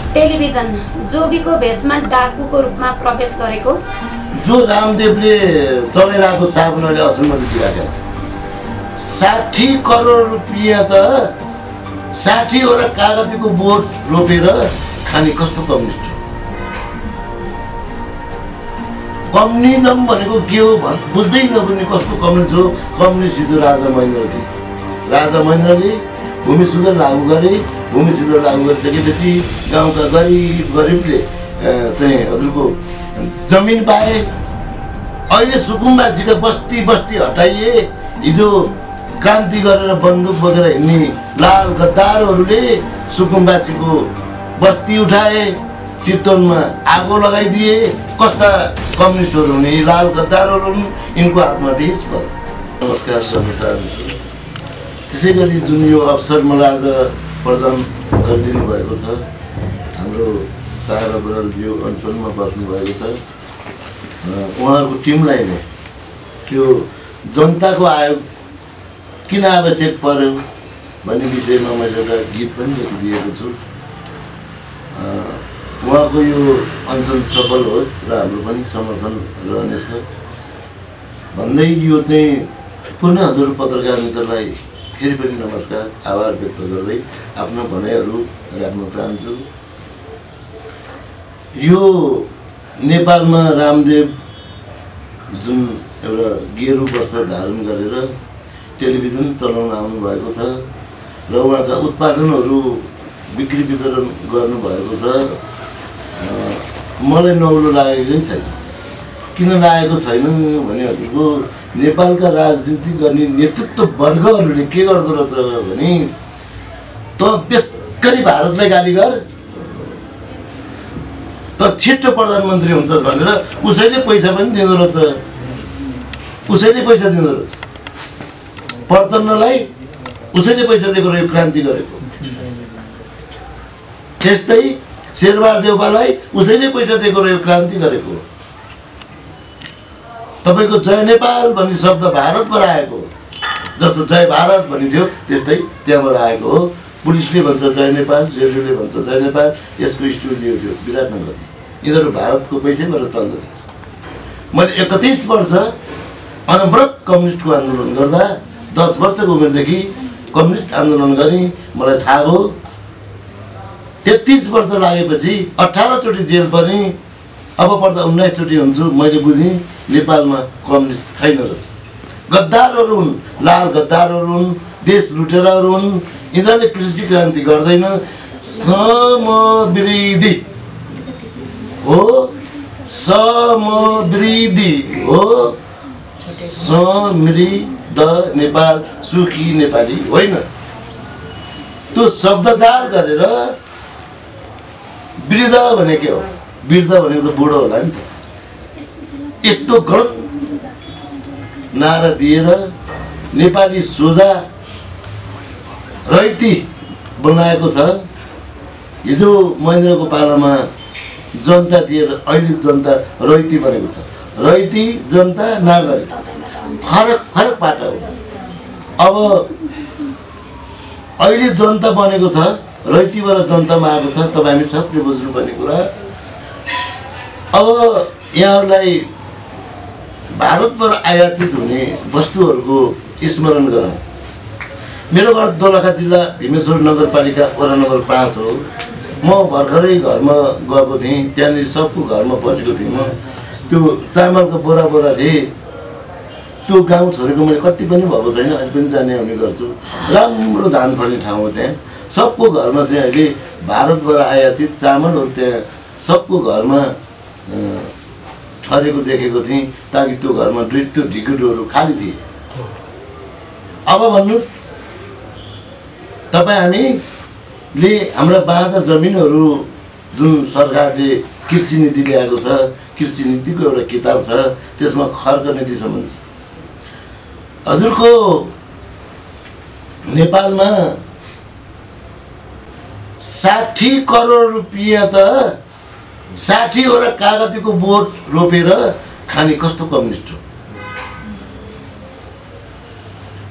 Television जोगीको भेषमा डाकुको रूपमा प्रवेश गरेको जो रामदेवले चलेर आएको साबुनले असलमा लुटिराखेको छ 60 करोड रुपियाँ त 60 वटा कागतीको बोट रोपेर खाने कस्तो कम्युनिस्ट हो कम्युनिजम भनेको के हो बुझ्दै नबुझ्ने कस्तो कम्युनिस्ट हो कम्युनिस्ट हिजो राजा महेन्द्र थिए राजा महेन्द्रले भूमि सुधार लागू गरे भूमि सुधार लागू गरिसकेपछि गाउँका गरिबले चाहिँ हजुरको जमिन पाए अहिले सुकुम्बासीका बस्ती बस्ती हटाइए हिजो क्रान्ति गरेर बन्दुक बोकेर हिँड्ने लाल गद्दारहरूले सुकुम्बासीको बस्ती उठाए चितवनमा आगो लगाइदिए कस्ता कम्युनिस्टहरू हुने लाल गद्दारहरू यिनको हातमा देश पर्यो नमस्कार गर्न चाहन्छु त्यसै गरी जुन यो अवसर मलाई आज प्रदान गरिदिनु भएको छ हाम्रो तारा बरालज्यू अञ्चलमा बस्नुभएको छ उहाँहरूको टिमलाई नै त्यो जनताको आयोग किन आवश्यक पर्यो भन्ने विषयमा मैले एउटा गीत पनि लेखिदिएको छु उहाँको यो अञ्चल सफल होस् र हाम्रो पनि समर्थन रहनेछ भन्दै यो चाहिँ पुनः हजुर पत्रकार मित्रलाई फेरि पनि नमस्कार आभार व्यक्त गर्दै आफ्नो भनाइहरू राख्न चाहन्छु यो नेपालमा रामदेव जुन एउटा गेरु वस्त्र धारण गरेर टेलिभिजन चलाउन आउनुभएको छ र उहाँका उत्पादनहरू बिक्री वितरण गर्नुभएको छ मलाई नौलो लागेकै छैन किन लागेको छैन भने हजुरको नेपालका राजनीति गर्ने नेतृत्व वर्गहरूले के गर्दो रहेछ भने त बेसरी भारतलाई गाली गर त छिट्टो प्रधानमन्त्री हुन्छ भनेर उसैले पैसा पनि दिँदो रहेछ उसैले पैसा दिँदो रहेछ प्रचण्डलाई उसैले पैसा दिएको रह्यो क्रान्ति गरेको त्यस्तै शेरबहादुर देउपालाई उसैले पैसा दिएको रह्यो क्रान्ति गरेको तपाईको जय नेपाल भन्ने शब्द भारतबाट आएको जस्तो जय भारत भनिथ्यो त्यस्तै त्यहाँबाट आएको हो पुलिसले भन्छ जय नेपाल रेडियोले भन्छ जय नेपाल यसको स्टुडियो थियो विराटनगर यिनीहरू भारतको पैसैबाट चल्दथे मैले 31 वर्ष अनवरत कम्युनिस्टको आन्दोलन गर्दा 10 वर्षको उमेरदेखि कम्युनिस्ट आन्दोलन गरेँ मलाई थाहा भयो 33 वर्ष लागेपछि 18 चोटि जेल परेँ अब पर्दा 19 चोटि हुन्छु मैले बुझेँ नेपालमा कम्युनिस्ट छैन रहेछ गद्दारहरू हुन् लाल गद्दारहरू हुन् देश लुटेराहरू हुन् यिनीहरूले कृषि क्रान्ति गर्दैन समवृद्धि हो समवृद्धि हो समृद्ध नेपाल सुखी नेपाली होइन त्यो शब्दचार गरेर वृद्ध भने के हो वृद्ध भनेको त बुढो होला नि त यस्तो गलत नारा दिएर नेपाली सोझा रैती बनाएको छ हिजो महेन्द्रको पालामा जनता थिएर अहिले जनता रैती बनेको छ रैती जनता नागरिक फरक पाटा हो अब अहिले जनता बनेको छ रैतीबाट जनतामा आएको छ तपाईँ हामी सबले बुझ्नुपर्ने कुरा अब यहाँहरूलाई भारतबाट आयातित हुने वस्तुहरूको स्मरण गरौँ मेरो घर दोलखा जिल्ला भीमेश्वर नगरपालिका वडा नम्बर 5 हो म भर्खरै घरमा गएको थिएँ त्यहाँनिर सबको घरमा बसेको थिएँ म त्यो चामलको बोरा बोरा थिएँ त्यो गाउँ छोडेको मैले कति पनि भएको छैन अहिले पनि जाने आउने गर्छु राम्रो धान फल्ने ठाउँ हो त्यहाँ सबको घरमा चाहिँ अहिले भारतबाट आयातित चामलहरू त्यहाँ सबको घरमा ठरेको देखेको थिएँ ताकि त्यो घरमा त्यो ढिकुटहरू खाली थिए अब भन्नुहोस् तपाईँ हामीले हाम्रा बाँझा जमिनहरू जुन सरकारले कृषि नीति ल्याएको छ कृषि नीतिको एउटा किताब छ त्यसमा खर्क नीतिसम्म छ हजुरको नेपालमा 60 करोड रुपियाँ त 60 वटा कागतीको बोट रोपेर खाने कस्तो कम्युनिस्ट हो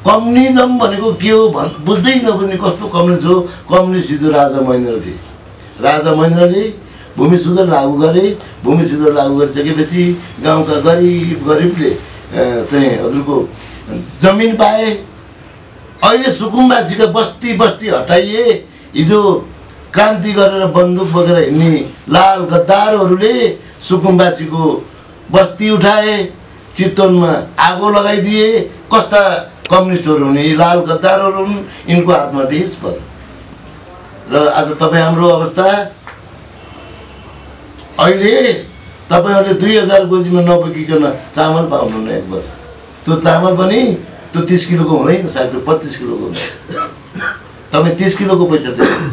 कम्युनिजम भनेको के हो बुझ्दै नबुझ्ने कस्तो कम्युनिस्ट हो कम्युनिस्ट हिजो राजा महेन्द्र थिए राजा महेन्द्रले भूमि सुधार लागू गरे। भूमि सुधार लागू गरिसकेपछि गाउँका गरिबले चाहिँ हजुरको जमिन पाए। अहिले सुकुम्बासीका बस्ती बस्ती हटाइए। हिजो क्रान्ति गरेर बन्दुक बोकेर हिँड्ने लाल गद्दारहरूले सुकुम्बासीको बस्ती उठाए, चितवनमा आगो लगाइदिए। कस्ता कम्युनिस्टहरू हुने यी लाल गद्दारहरू हुन्, यिनको हातमा देश पर्यो। र आज तपाईँ हाम्रो अवस्था अहिले तपाईँहरूले 2000 गोजीमा नपुगिकन चामल पाउनुहुन्न एक बार। त्यो चामल पनि त्यो 30 किलोको हुँदैन, सायद त्यो 25 किलोको हुन्छ। तपाईँ 30 किलोको पैसा दिनुहुन्छ।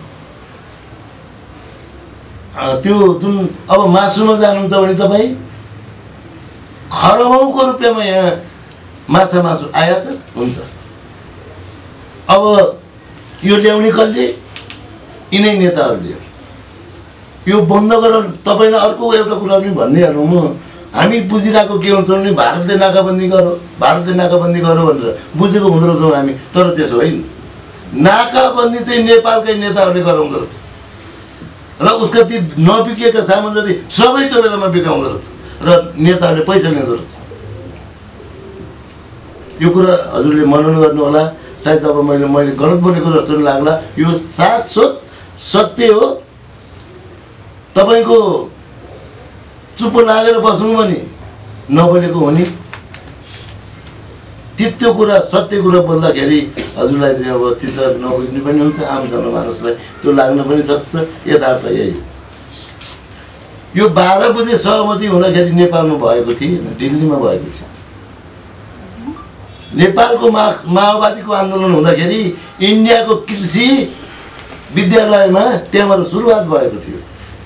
त्यो जुन अब मासुमा जानुहुन्छ भने तपाईँ खरबौँको रुपियाँमा यहाँ माछा मासु आयात हुन्छ। अब यो ल्याउने कसले? यिनै नेताहरूले। यो बन्द गर। तपाईँलाई अर्को एउटा कुरा पनि भनिदिइहालौँ म, हामी बुझिरहेको के हुन्छ भने भारतले नाकाबन्दी गरो, भारतले नाकाबन्दी गरो भनेर बुझेको हुँदो रहेछौँ हामी। तर त्यसो होइन। नाकाबन्दी चाहिँ नेपालकै नेताहरूले गराउँदो रहेछ र उसका ती नबिकेका सामान जति सबै त्यो बेलामा बिकाउँदो रहेछ र नेताहरूले पैसा लिँदो रहेछ। यो कुरा हजुरले मनन गर्नु होला। सायद अब मैले गलत बोलेको जस्तो पनि लाग्ला। यो शाश्वत सत्य हो। तपाईँको चुप्पो लागेर बस्नु पनि नबोलेको हो नि। त्यो कुरा सत्य कुरा बोल्दाखेरि हजुरलाई चाहिँ अब चित्त नबुझ्ने पनि हुन्छ, आम जनमानसलाई त्यो लाग्न पनि सक्छ। यथार्थ यही। यो 12 बुँदे सहमति हुँदाखेरि नेपालमा भएको थियो, दिल्लीमा भएको थियो। नेपालको माओवादीको आन्दोलन हुँदाखेरि इन्डियाको कृषि विद्यालयमा त्यहाँबाट सुरुवात भएको थियो।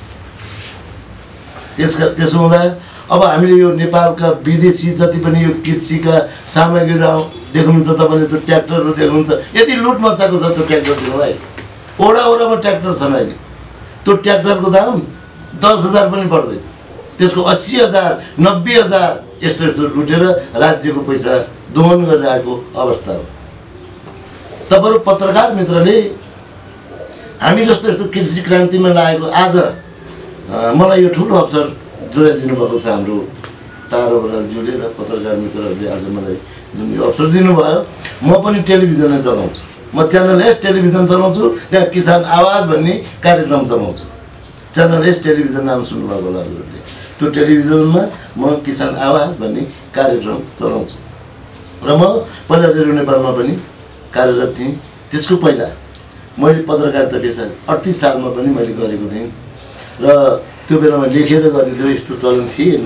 त्यसो हुँदा अब हामीले यो नेपालका विदेशी जति पनि यो कृषिका सामग्रीहरू देख्नुहुन्छ, तपाईँले त्यो ट्र्याक्टरहरू देख्नुहुन्छ, यति लुट मचाएको छ त्यो ट्र्याक्टरहरूलाई। ओडा ओडामा ट्र्याक्टर छन् अहिले। त्यो ट्र्याक्टरको दाम 10,000 पनि पर्दैन। त्यसको 80,000 90,000 यस्तो यस्तो लुटेर राज्यको पैसा दोहन गरिरहेको अवस्था हो। तपाईँहरू पत्रकार मित्रले हामी जस्तो यस्तो कृषि क्रान्तिमा लागेको आज मलाई यो ठुलो अवसर जोडाइदिनु भएको छ हाम्रो तारा बरालज्यूले र पत्रकार मित्रहरूले आज मलाई जुन यो अवसर दिनुभयो। म पनि टेलिभिजन नै चलाउँछु। म च्यानल एस टेलिभिजन चलाउँछु। त्यहाँ किसान आवाज भन्ने कार्यक्रम चलाउँछु। च्यानल एस टेलिभिजन नाम सुन्नुभएको होला हजुरहरूले। त्यो टेलिभिजनमा म किसान आवाज भन्ने कार्यक्रम चलाउँछु र म पहिला रेडियो नेपालमा पनि कार्यरत थिएँ। त्यसको पहिला मैले पत्रकारिता पेसा 38 सालमा पनि मैले गरेको थिएँ र त्यो बेलामा लेखेर गर्ने थियो, यस्तो चलन थिएन।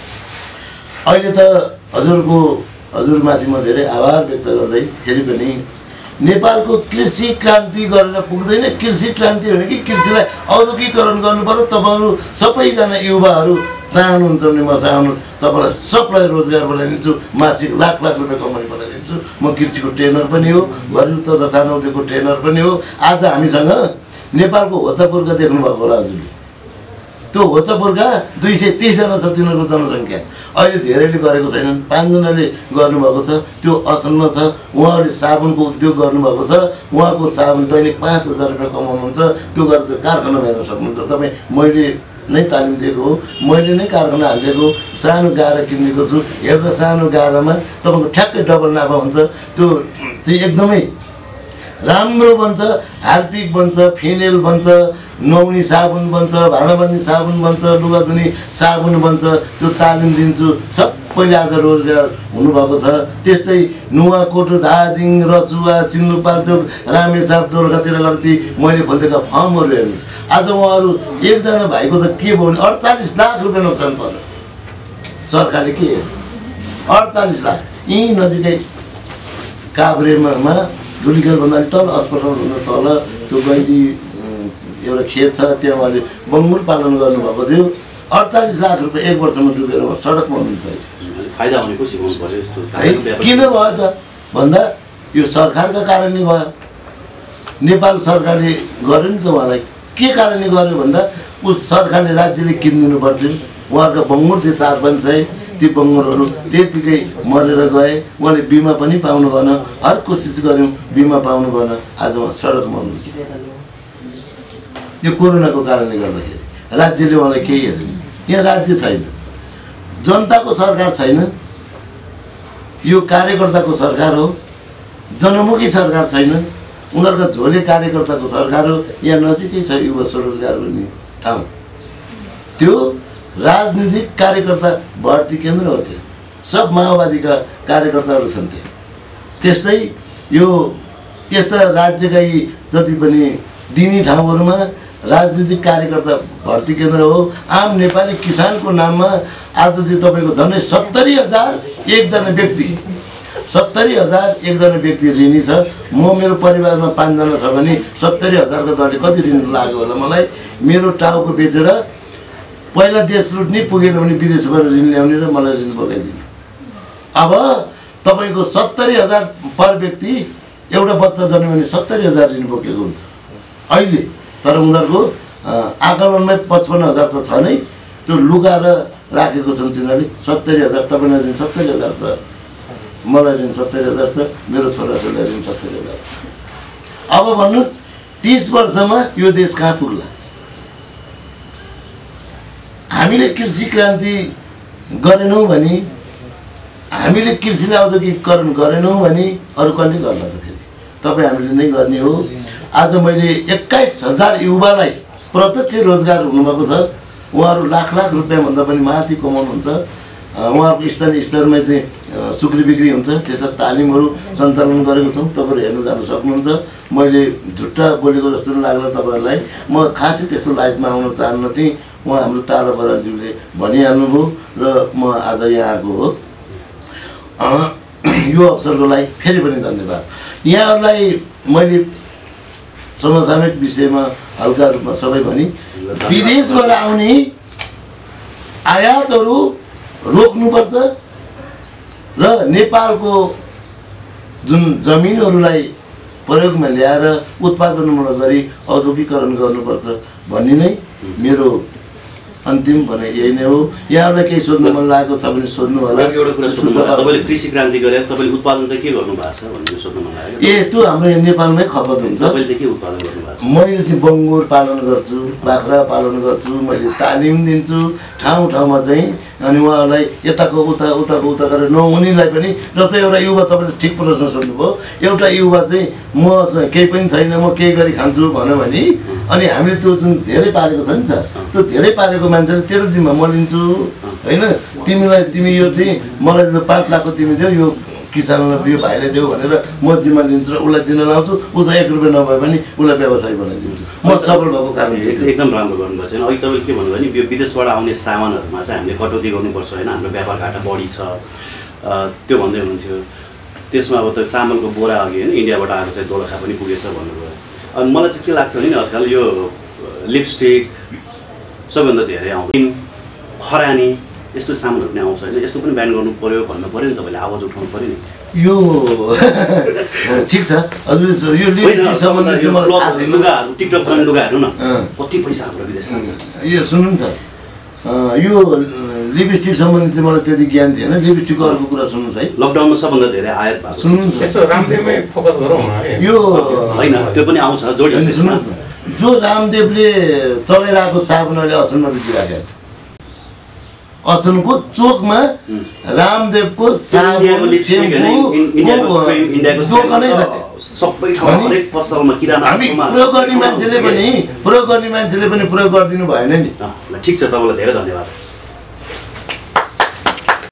अहिले त हजुरमाथि म धेरै आभार व्यक्त गर्दै फेरि पनि नेपालको कृषि क्रान्ति गरेर पुग्दैन। कृषि क्रान्ति भने कि कृषिलाई औद्योगिकरण गर्नु पर्यो। तपाईँहरू सबैजना युवाहरू चाहनुहुन्छ भने म चाहनुहोस् तपाईँलाई सबलाई रोजगार बनाइदिन्छु, मासिक लाख लाख रुपियाँ कमाइ बनाइदिन्छु। म कृषिको ट्रेनर पनि हो, घरेलु तथा सानो उद्योगको ट्रेनर पनि हो। आज हामीसँग नेपालको होचापुर्खा देख्नुभएको होला हजुरले। त्यो होचापुर्खा 230 जना छ तिनीहरूको जनसङ्ख्या। अहिले धेरैले गरेको छैनन्, 5 जनाले गर्नुभएको छ। त्यो असन्न छ। उहाँहरूले साबुनको उद्योग गर्नुभएको छ। उहाँको साबुन दैनिक 5,000 रुपियाँ कमाउनुहुन्छ। त्यो गरेर कारखाना हेर्न सक्नुहुन्छ तपाईँ। मैले नै तालिम दिएको हो, मैले नै कारखाना हालिदिएको। सानो गाडा किनिदिएको छु। हेर्दा सानो गाडामा तपाईँको ठ्याक्कै डबल नाफा हुन्छ। त्यो चाहिँ एकदमै राम्रो बन्छ। हार्पिक बन्छ, फिनेल बन्छ, नुहाउने साबुन बन्छ, भाँडा बाँध्ने साबुन बन्छ, लुगा धुने साबुन बन्छ। त्यो तालिम दिन्छु। सबैले आज रोजगार हुनुभएको छ। त्यस्तै नुवाकोट, धादिङ, रसुवा, सिन्धुपाल्चोक, रामेछाप, दोलखातिर गर्दै मैले खोलेका फर्महरू हेर्नुहोस्। आज उहाँहरू एकजना भाइको त के भयो भने 48 लाख रुपियाँ नोक्सान पर्यो। सरकारले के हेर्यो? 48 लाख। यहीँ नजिकै काभ्रेमा धुलीखेलभन्दा तल अस्पतालभन्दा तल त्यो गैरी एउटा खेत छ। त्यहाँ उहाँले बङ्गुर पालन गर्नुभएको थियो। 48 लाख रुपियाँ एक वर्षमा डुबेर सडकमा हुनुहुन्छ। किन भयो त भन्दा यो सरकारका कारणले भयो। नेपाल सरकारले गर्यो नि त उहाँलाई। के कारणले गर्यो भन्दा उस सरकारले राज्यले किनिदिनु पर्थ्यो। उहाँका बङ्गुर थिए 4-5 सय। ती बङ्गुरहरू त्यतिकै मरेर गए। उहाँले बिमा पनि पाउनु भएन। हर कोसिस गऱ्यौँ, बिमा पाउनु भएन। आज उहाँ सडकमा हुनुहुन्छ। यो कोरोनाको कारणले गर्दाखेरि राज्यले उहाँलाई केही हेरेन। यहाँ राज्य छैन, जनताको सरकार छैन, यो कार्यकर्ताको सरकार हो, जनमुखी सरकार छैन, उनीहरूका झोले कार्यकर्ताको सरकार हो। यहाँ नजिकै छ युवा स्वरोजगार भन्ने ठाउँ, त्यो राजनीतिक कार्यकर्ता भर्ती केन्द्र हो। त्यो सब माओवादीका कार्यकर्ताहरू छन् त्यहाँ। त्यस्तै यो यस्ता राज्यका यी जति पनि दिने ठाउँहरूमा राजनीतिक कार्यकर्ता भर्ती केन्द्र हो। आम नेपाली किसानको नाममा आज चाहिँ तपाईँको झन्डै 70,000 एकजना व्यक्ति 70,000 एकजना व्यक्ति ऋणी छ। म मेरो परिवारमा 5 जना छ भने 70,000 को दरले कति ऋण लाग्यो होला मलाई। मेरो टाउको बेचेर पहिला देश लुट्ने, पुगेन भने विदेशबाट ऋण ल्याउने र मलाई ऋण बोकाइदिने। अब तपाईँको 70,000 पर व्यक्ति, एउटा बच्चा जन्म्यो भने 70,000 ऋण बोकेको हुन्छ अहिले। तर उनीहरूको आकलनमै 55,000 त छ नै, त्यो लुगाएर राखेको छन् तिनीहरूले। 70,000 तपाईँलाई ऋण 70,000 छ, मलाई ऋण 70,000 छ, मेरो छोराछोरीलाई ऋण 70,000 छ। अब भन्नुहोस् 30 वर्षमा यो देश कहाँ पुग्ला? हामीले कृषि क्रान्ति गरेनौँ भने, हामीले कृषिलाई औद्योगिकरण गरेनौँ भने अरू कसले गर्ला त? फेरि तपाईँ हामीले नै गर्ने हो। आज मैले 21,000 युवालाई प्रत्यक्ष रोजगार हुनुभएको छ। उहाँहरू लाख रुपियाँभन्दा पनि माथि कमाउनुहुन्छ। उहाँहरूको स्थानीय स्तरमै चाहिँ सुक्री बिक्री हुन्छ, त्यस्ता तालिमहरू सञ्चालन गरेको छौँ। तपाईँहरू हेर्न जान सक्नुहुन्छ। मैले झुट्टा बोलेको जस्तो लाग्ला तपाईँहरूलाई, म खासै त्यस्तो लाइफमा आउन चाहन्न थिएँ। उहाँ हाम्रो टाढा बराज्यूले भनिहाल्नुभयो र म आज यहाँ आएको हो। यो अवसरको लागि फेरि पनि धन्यवाद। यहाँहरूलाई मैले समसामयिक विषयमा हल्का रूपमा सबै भनी, विदेशबाट आउने आयातहरू रोक्नुपर्छ र नेपालको जुन जमिनहरूलाई प्रयोगमा ल्याएर उत्पादनमूलक गरी औद्योगिकरण गर्नुपर्छ भन्ने नै मेरो अन्तिम भनाइ यही नै हो। यहाँलाई केही सोध्न मन लागेको छ भने सोध्नु होला। एउटा कुरा सोध्नु होला, तपाईले कृषि क्रान्ति गरेर तपाईले उत्पादन चाहिँ के गर्नु भएको छ भन्ने सोध्न मन लाग्यो। त्यो हाम्रो यहाँ नेपालमै खपत हुन्छ। तपाईले चाहिँ के उत्पादन गर्नु भएको छ? मैले चाहिँ बङ्गुर पालन गर्छु, बाख्रा पालन गर्छु, मैले तालिम दिन्छु ठाउँ ठाउँमा चाहिँ। अनि उहाँहरूलाई यताको उता गरेर नहुनेलाई पनि, जस्तै एउटा युवा, तपाईँले ठिक प्रश्न सोध्नुभयो। एउटा युवा चाहिँ म केही पनि छैन, म केही गरी खान्छु भन्यो भने, अनि हामीले त्यो जुन धेरै पालेको छ नि सर, त्यो धेरै पालेको मान्छेले तेरो जिम्मा म लिन्छु होइन, तिमी यो चाहिँ मलाई 5 लाखको तिमी देऊ, यो किसानलाई यो भाइले देऊ भनेर म जिम्मा लिन्छु र उसलाई दिन लाउँछु। उसलाई 1 रुपियाँ नभए पनि उसलाई व्यवसाय बनाइदिन्छु। म सफल भएको कारण चाहिँ एकदम राम्रो गर्नुभएको छैन। अहिले तपाईँले के भन्नुभयो भने यो विदेशबाट आउने सामानहरूमा चाहिँ हामीले कटौती गर्नुपर्छ होइन, हाम्रो व्यापार घाटा बढी छ त्यो भन्दै हुनुहुन्थ्यो। त्यसमा अब त चामलको बोरा अघि होइन इन्डियाबाट आएको चाहिँ दोलखा पनि पुगेछ भन्नुभयो। अनि मलाई चाहिँ के लाग्छ भने आजकल यो लिपस्टिक सबैभन्दा धेरै आउँछ, खरानी यस्तो सामानहरू पनि आउँछ होइन, यस्तो पनि ब्यान गर्नु पर्यो भन्नु पऱ्यो नि, तपाईँले आवाज उठाउनु पऱ्यो नि। यो ठिक छ हजुर। यो लिपस्टिक सम्बन्धी चाहिँ मलाई लुगाहरू, टिकटक गर्ने लुगाहरू न कति पैसा हाम्रो विदेशमा छ। यो सुन्नु छ, यो लिपस्टिक सम्बन्धी चाहिँ मलाई त्यति ज्ञान थिएन। लिपस्टिकको अर्को कुरा सुन्नुहोस् है, लकडाउनमा सबभन्दा धेरै आयात भएको सुन्नुहुन्छ। यसो रामदेवमै फोकस गरौँ न। यो होइन त्यो पनि आउँछ जोडिन्छ। सुन्नुहोस् न, जो रामदेवले चलाइरहेको साबुन अहिले असनमा बिग्रिराखेको छ। असनको चोकमा रामदेवको साबुन दोकानै छ। सबै ठाउँमा हरेक पसलमा किराना प्रयोग गर्ने मान्छेले पनि प्रयोग गरिदिनु भएन नि। ठिक छ, तपाईँलाई धेरै धन्यवाद।